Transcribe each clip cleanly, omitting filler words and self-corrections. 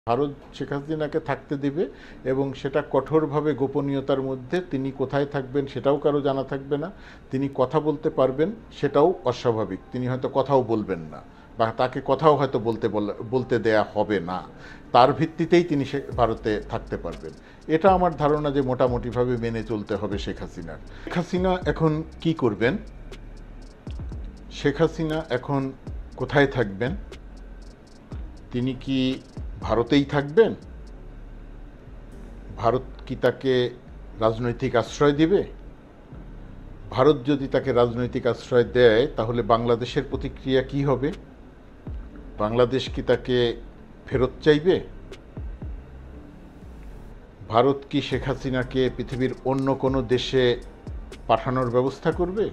ভারত শেখ হাসিনাকে থাকতে দেবে এবং সেটা কঠোরভাবে গোপনীয়তার মধ্যে। তিনি কোথায় থাকবেন সেটাও কারো জানা থাকবে না। তিনি কথা বলতে পারবেন সেটাও অস্বাভাবিক, তিনি হয়তো কথাও বলবেন না বা তাকে কথাও হয়তো বলতে দেয়া হবে না। তার ভিত্তিতেই তিনি ভারতে থাকতে পারবেন। এটা আমার ধারণা যে মোটামুটিভাবে মেনে চলতে হবে শেখ হাসিনার। শেখ হাসিনা এখন কি করবেন? শেখ হাসিনা এখন কোথায় থাকবেন? তিনি কি ভারতেই থাকবেন? ভারত কি তাকে রাজনৈতিক আশ্রয় দিবে? ভারত যদি তাকে রাজনৈতিক আশ্রয় দেয় তাহলে বাংলাদেশের প্রতিক্রিয়া কি হবে? বাংলাদেশ কি তাকে ফেরত চাইবে? ভারত কি শেখ হাসিনাকে পৃথিবীর অন্য কোনো দেশে পাঠানোর ব্যবস্থা করবে?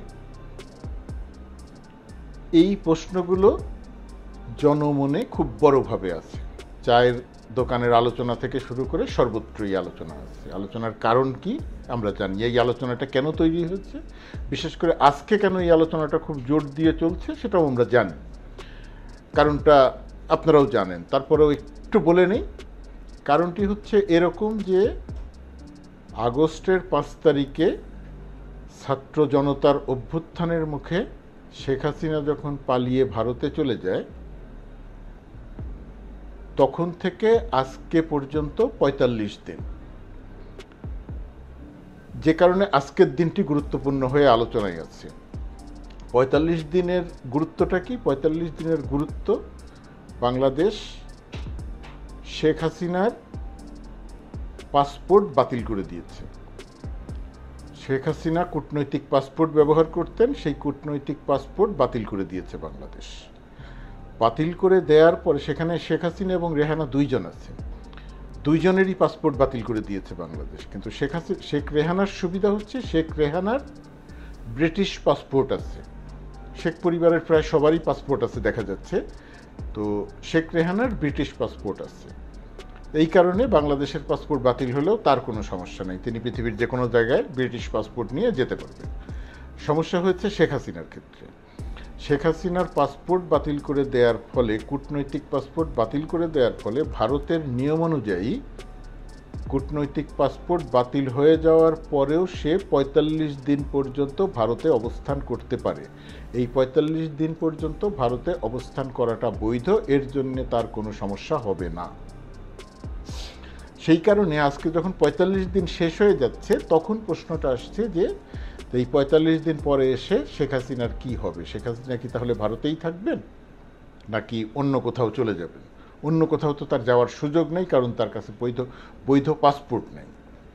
এই প্রশ্নগুলো জনমনে খুব বড়ভাবে আছে। চায়ের দোকানের আলোচনা থেকে শুরু করে সর্বত্রই আলোচনা আছে। আলোচনার কারণ কি আমরা জানি। এই আলোচনাটা কেন তৈরি হচ্ছে, বিশেষ করে আজকে কেন এই আলোচনাটা খুব জোর দিয়ে চলছে সেটাও আমরা জানি। কারণটা আপনারাও জানেন, তারপরেও একটু বলে নেই। কারণটি হচ্ছে এরকম যে আগস্টের 5 তারিখে ছাত্র জনতার অভ্যুত্থানের মুখে শেখ হাসিনা যখন পালিয়ে ভারতে চলে যায়, তখন থেকে আজকে পর্যন্ত ৪৫ দিন, যে কারণে আজকের দিনটি গুরুত্বপূর্ণ হয়ে আলোচনায় আছে। ৪৫ দিনের গুরুত্বটা কি? ৪৫ দিনের গুরুত্ব, বাংলাদেশ শেখ হাসিনার পাসপোর্ট বাতিল করে দিয়েছে। শেখ হাসিনা কূটনৈতিক পাসপোর্ট ব্যবহার করতেন, সেই কূটনৈতিক পাসপোর্ট বাতিল করে দিয়েছে বাংলাদেশ। বাতিল করে দেওয়ার পরে সেখানে শেখ হাসিনা এবং রেহানা দুইজন আছে, দুইজনেরই পাসপোর্ট বাতিল করে দিয়েছে বাংলাদেশ। কিন্তু শেখ রেহানার সুবিধা হচ্ছে শেখ রেহানার ব্রিটিশ পাসপোর্ট আছে। শেখ পরিবারের প্রায় সবারই পাসপোর্ট আছে দেখা যাচ্ছে, তো শেখ রেহানার ব্রিটিশ পাসপোর্ট আছে। এই কারণে বাংলাদেশের পাসপোর্ট বাতিল হলেও তার কোনো সমস্যা নেই, তিনি পৃথিবীর যে কোনো জায়গায় ব্রিটিশ পাসপোর্ট নিয়ে যেতে পারবেন। সমস্যা হয়েছে শেখ হাসিনার ক্ষেত্রে। শেখ হাসিনার পাসপোর্ট বাতিল করে দেওয়ার ফলে, কূটনৈতিক পাসপোর্ট বাতিল করে দেওয়ার ফলে ভারতের নিয়ম অনুযায়ী কূটনৈতিক পাসপোর্ট বাতিল হয়ে যাওয়ার পরেও সে ৪৫ দিন পর্যন্ত ভারতে অবস্থান করতে পারে। এই ৪৫ দিন পর্যন্ত ভারতে অবস্থান করাটা বৈধ, এর জন্যে তার কোনো সমস্যা হবে না। সেই কারণে আজকে যখন ৪৫ দিন শেষ হয়ে যাচ্ছে তখন প্রশ্নটা আসছে যে এই ৪৫ দিন পরে এসে শেখ হাসিনার কী হবে? শেখ হাসিনা কি তাহলে ভারতেই থাকবেন নাকি অন্য কোথাও চলে যাবেন? অন্য কোথাও তো তার যাওয়ার সুযোগ নেই, কারণ তার কাছে বৈধ পাসপোর্ট নেই।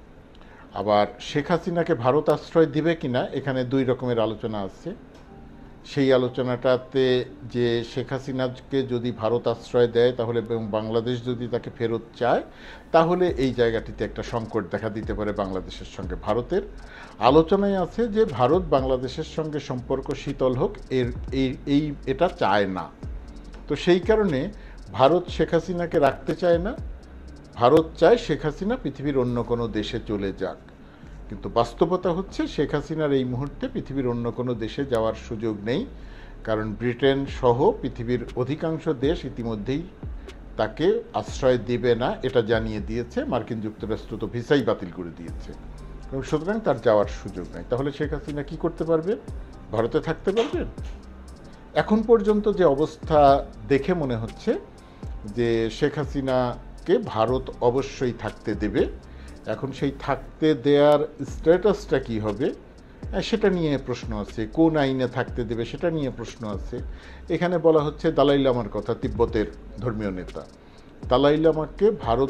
আবার শেখ হাসিনাকে ভারত আশ্রয় দিবে কিনা এখানে দুই রকমের আলোচনা আছে। সেই আলোচনাটাতে যে শেখ হাসিনাকে যদি ভারত আশ্রয় দেয় তাহলে, এবং বাংলাদেশ যদি তাকে ফেরত চায়, তাহলে এই জায়গাটিতে একটা সংকট দেখা দিতে পারে বাংলাদেশের সঙ্গে ভারতের। আলোচনায় আছে যে ভারত বাংলাদেশের সঙ্গে সম্পর্ক শীতল হোক, এটা চায় না। তো সেই কারণে ভারত শেখ হাসিনাকে রাখতে চায় না, ভারত চায় শেখ হাসিনা পৃথিবীর অন্য কোনো দেশে চলে যাক। কিন্তু বাস্তবতা হচ্ছে শেখ হাসিনার এই মুহূর্তে পৃথিবীর অন্য কোনো দেশে যাওয়ার সুযোগ নেই, কারণ ব্রিটেন সহ পৃথিবীর অধিকাংশ দেশ ইতিমধ্যেই তাকে আশ্রয় দিবে না এটা জানিয়ে দিয়েছে। মার্কিন যুক্তরাষ্ট্র তো ভিসাই বাতিল করে দিয়েছে, এবং সুতরাং তার যাওয়ার সুযোগ নেই। তাহলে শেখ হাসিনা কী করতে পারবেন? ভারতে থাকতে পারবেন? এখন পর্যন্ত যে অবস্থা দেখে মনে হচ্ছে যে শেখ হাসিনাকে ভারত অবশ্যই থাকতে দেবে। এখন সেই থাকতে দেওয়ার স্ট্যাটাসটা কী হবে সেটা নিয়ে প্রশ্ন আছে, কোন আইনে থাকতে দেবে সেটা নিয়ে প্রশ্ন আছে। এখানে বলা হচ্ছে দালাই লামার কথা, তিব্বতের ধর্মীয় নেতা দালাই লামাকে ভারত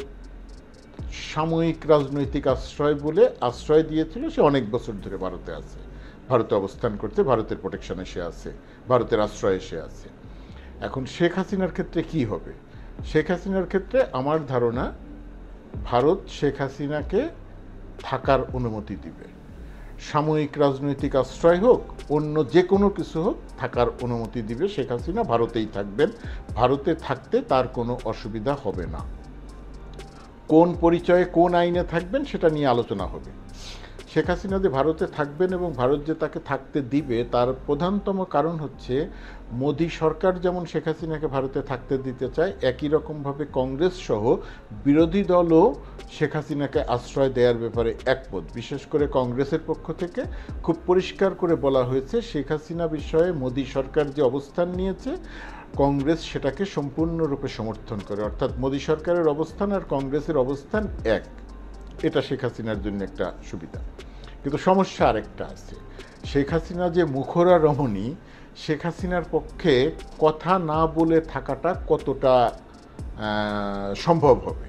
সাময়িক রাজনৈতিক আশ্রয় বলে আশ্রয় দিয়েছিল। সে অনেক বছর ধরে ভারতে আছে, ভারতে অবস্থান করতে, ভারতের প্রোটেকশনে সে আছে, ভারতের আশ্রয়ে সে আছে। এখন শেখ হাসিনার ক্ষেত্রে কি হবে? শেখ হাসিনার ক্ষেত্রে আমার ধারণা ভারত শেখ হাসিনাকে থাকার অনুমতি দিবে। সাময়িক রাজনৈতিক আশ্রয় হোক, অন্য যে কোনো কিছু হোক, থাকার অনুমতি দিবে। শেখ হাসিনা ভারতেই থাকবেন, ভারতে থাকতে তার কোনো অসুবিধা হবে না। কোন পরিচয়ে কোন আইনে থাকবেন সেটা নিয়ে আলোচনা হবে। শেখ হাসিনা যে ভারতে থাকবেন এবং ভারত যে তাকে থাকতে দিবে তার প্রধানতম কারণ হচ্ছে মোদী সরকার যেমন শেখ হাসিনাকে ভারতে থাকতে দিতে চায়, একই রকমভাবে কংগ্রেস সহ বিরোধী দলও শেখ হাসিনাকে আশ্রয় দেওয়ার ব্যাপারে একমত। বিশেষ করে কংগ্রেসের পক্ষ থেকে খুব পরিষ্কার করে বলা হয়েছে শেখ হাসিনা বিষয়ে মোদী সরকার যে অবস্থান নিয়েছে কংগ্রেস সেটাকে সম্পূর্ণরূপে সমর্থন করে, অর্থাৎ মোদী সরকারের অবস্থান আর কংগ্রেসের অবস্থান এক। এটা শেখ হাসিনার জন্য একটা সুবিধা। কিন্তু সমস্যা আরেকটা আছে, শেখ হাসিনা যে মুখরা রমণী, শেখ হাসিনার পক্ষে কথা না বলে থাকাটা কতটা সম্ভব হবে।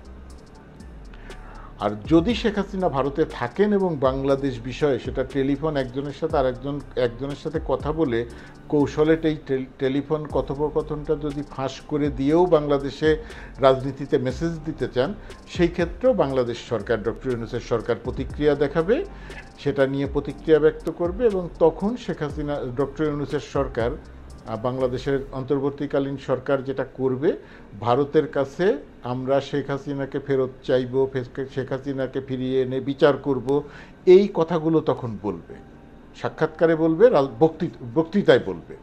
আর যদি শেখ হাসিনা ভারতে থাকেন এবং বাংলাদেশ বিষয়ে সেটা টেলিফোন একজনের সাথে একজনের সাথে কথা বলে কৌশলে টেলিফোন কথোপকথনটা যদি ফাঁস করে দিয়েও বাংলাদেশে রাজনীতিতে মেসেজ দিতে চান, সেই ক্ষেত্রেও বাংলাদেশ সরকার, ডক্টর ইউনূসের সরকার প্রতিক্রিয়া দেখাবে, সেটা নিয়ে প্রতিক্রিয়া ব্যক্ত করবে এবং তখন শেখ হাসিনা, ডক্টর ইউনূসের সরকার, বাংলাদেশের অন্তর্বর্তীকালীন সরকার যেটা করবে, ভারতের কাছে আমরা শেখ হাসিনাকে ফেরত চাইব, শেখ হাসিনাকে ফিরিয়ে এনে বিচার করব, এই কথাগুলো তখন বলবে, সাক্ষাৎকারে বলবে, বক্তৃতায় বলবে।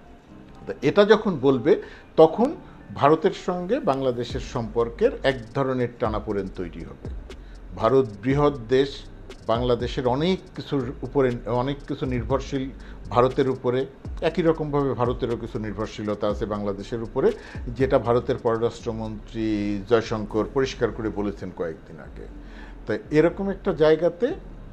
এটা যখন বলবে তখন ভারতের সঙ্গে বাংলাদেশের সম্পর্কের এক ধরনের টানাপোড়েন তৈরি হবে। ভারত বৃহৎ দেশ, বাংলাদেশের অনেক কিছুর উপরে অনেক কিছু নির্ভরশীল ভারতের উপরে, একই রকমভাবে ভারতেরও কিছু নির্ভরশীলতা আছে বাংলাদেশের উপরে, যেটা ভারতের পররাষ্ট্রমন্ত্রী জয়শঙ্কর পরিষ্কার করে বলেছেন কয়েকদিন আগে। তাই এরকম একটা জায়গাতে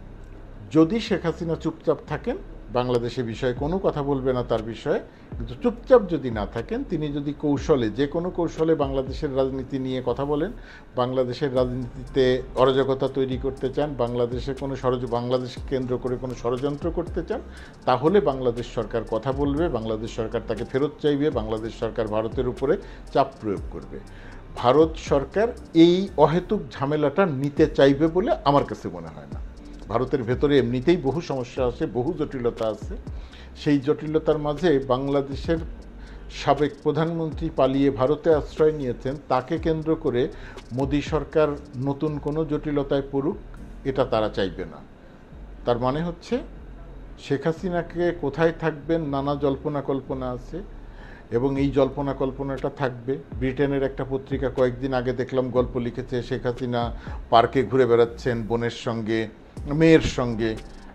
যদি শেখ হাসিনা চুপচাপ থাকেন, বাংলাদেশের বিষয়ে কোনো কথা বলবে না তার বিষয়ে, কিন্তু চুপচাপ যদি না থাকেন, তিনি যদি কৌশলে, যে কোনো কৌশলে বাংলাদেশের রাজনীতি নিয়ে কথা বলেন, বাংলাদেশের রাজনীতিতে অরাজকতা তৈরি করতে চান, বাংলাদেশকে কেন্দ্র করে কোনো ষড়যন্ত্র করতে চান, তাহলে বাংলাদেশ সরকার কথা বলবে, বাংলাদেশ সরকার তাকে ফেরত চাইবে, বাংলাদেশ সরকার ভারতের উপরে চাপ প্রয়োগ করবে। ভারত সরকার এই অহেতুক ঝামেলাটা নিতে চাইবে বলে আমার কাছে মনে হয় না। ভারতের ভেতরে এমনিতেই বহু সমস্যা আছে, বহু জটিলতা আছে। সেই জটিলতার মাঝে বাংলাদেশের সাবেক প্রধানমন্ত্রী পালিয়ে ভারতে আশ্রয় নিয়েছেন, তাকে কেন্দ্র করে মোদী সরকার নতুন কোনো জটিলতায় পড়ুক, এটা তারা চাইবে না। তার মানে হচ্ছে শেখ হাসিনাকে কোথায় থাকবেন নানা জল্পনা কল্পনা আছে, এবং এই জল্পনা কল্পনাটা থাকবে। ব্রিটেনের একটা পত্রিকা কয়েকদিন আগে দেখলাম গল্প লিখেছে, শেখ হাসিনা পার্কে ঘুরে বেড়াচ্ছেন বোনের সঙ্গে, মেয়ের সঙ্গে,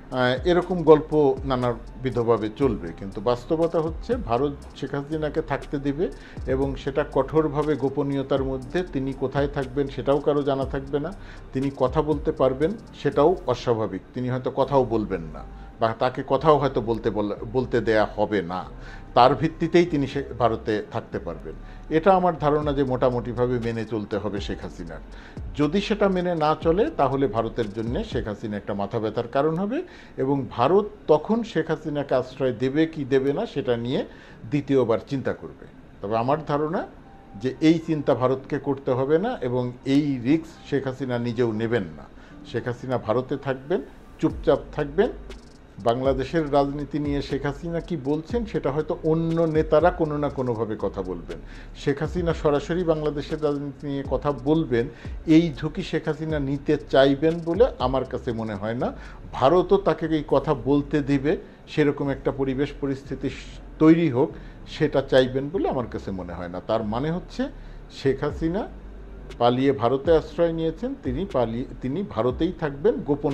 এরকম গল্প নানাবিধভাবে চলবে। কিন্তু বাস্তবতা হচ্ছে ভারত শেখ হাসিনাকে থাকতে দিবে এবং সেটা কঠোরভাবে গোপনীয়তার মধ্যে। তিনি কোথায় থাকবেন সেটাও কারো জানা থাকবে না, তিনি কথা বলতে পারবেন সেটাও অস্বাভাবিক, তিনি হয়তো কথাও বলবেন না বা তাকে কথাও হয়তো বলতে দেয়া হবে না, তার ভিত্তিতেই তিনি ভারতে থাকতে পারবেন। এটা আমার ধারণা যে মোটামুটিভাবে মেনে চলতে হবে শেখ হাসিনার। যদি সেটা মেনে না চলে তাহলে ভারতের জন্য শেখ হাসিনা একটা মাথা ব্যথার কারণ হবে এবং ভারত তখন শেখ হাসিনাকে আশ্রয় দেবে কি দেবে না সেটা নিয়ে দ্বিতীয়বার চিন্তা করবে। তবে আমার ধারণা যে এই চিন্তা ভারতকে করতে হবে না এবং এই রিস্ক শেখ হাসিনা নিজেও নেবেন না। শেখ হাসিনা ভারতে থাকবেন, চুপচাপ থাকবেন। বাংলাদেশের রাজনীতি নিয়ে শেখ হাসিনা কি বলছেন সেটা হয়তো অন্য নেতারা কোনো না কোনোভাবে কথা বলবেন। শেখ হাসিনা সরাসরি বাংলাদেশের রাজনীতি নিয়ে কথা বলবেন, এই ঝুঁকি শেখ হাসিনা নিতে চাইবেন বলে আমার কাছে মনে হয় না। ভারতও তাকে এই কথা বলতে দিবে সেরকম একটা পরিবেশ পরিস্থিতি তৈরি হোক সেটা চাইবেন বলে আমার কাছে মনে হয় না। তার মানে হচ্ছে শেখ হাসিনা পালিয়ে ভারতে আশ্রয় নিয়েছেন, তিনি ভারতেই থাকবেন,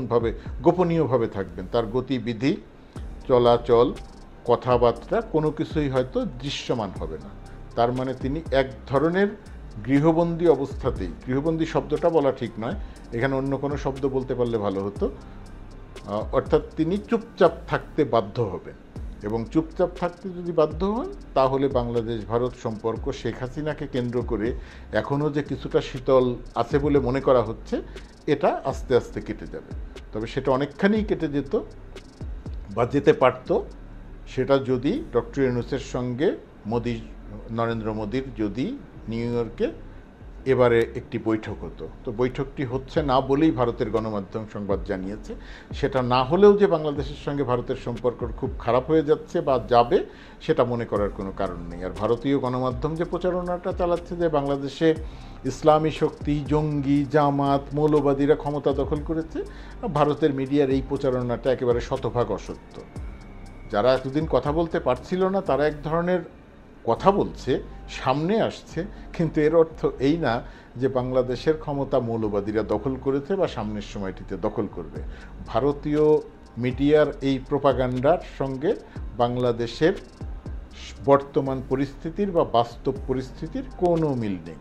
গোপনীয়ভাবে থাকবেন। তার গতিবিধি, চলাচল, কথাবার্তা কোনো কিছুই হয়তো দৃশ্যমান হবে না। তার মানে তিনি এক ধরনের গৃহবন্দী অবস্থাতেই, গৃহবন্দী শব্দটা বলা ঠিক নয়, এখানে অন্য কোনো শব্দ বলতে পারলে ভালো হতো, অর্থাৎ তিনি চুপচাপ থাকতে বাধ্য হবেন এবং চুপচাপ থাকতে যদি বাধ্য হন তাহলে বাংলাদেশ ভারত সম্পর্ক শেখ হাসিনাকে কেন্দ্র করে এখনও যে কিছুটা শীতল আছে বলে মনে করা হচ্ছে এটা আস্তে আস্তে কেটে যাবে। তবে সেটা অনেকখানি কেটে যেত বা যেতে পারত সেটা যদি ডক্টর ইউনূসের সঙ্গে নরেন্দ্র মোদীর যদি নিউ ইয়র্কে এবারে একটি বৈঠক হতো। তো বৈঠকটি হচ্ছে না বলেই ভারতের গণমাধ্যম সংবাদ জানিয়েছে। সেটা না হলেও যে বাংলাদেশের সঙ্গে ভারতের সম্পর্ক খুব খারাপ হয়ে যাচ্ছে বা যাবে সেটা মনে করার কোনো কারণ নেই। আর ভারতীয় গণমাধ্যম যে প্রচারণাটা চালাচ্ছে যে বাংলাদেশে ইসলামী শক্তি, জঙ্গি, জামাত, মৌলবাদীরা ক্ষমতা দখল করেছে। ভারতের মিডিয়ার এই প্রচারণাটা একেবারে শতভাগ অসত্য। যারা এতদিন কথা বলতে পারছিল না তারা এক ধরনের কথা বলছে, সামনে আসছে, কিন্তু এর অর্থ এই না যে বাংলাদেশের ক্ষমতা মৌলবাদীরা দখল করেছে বা সামনের সময়টিতে দখল করবে। ভারতীয় মিডিয়ার এই প্রোপাগান্ডার সঙ্গে বাংলাদেশের বর্তমান পরিস্থিতির বা বাস্তব পরিস্থিতির কোনো মিল নেই।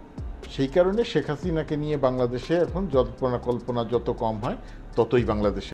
সেই কারণে শেখ হাসিনাকে নিয়ে বাংলাদেশে এখন জল্পনা কল্পনা যত কম হয় ততই বাংলাদেশে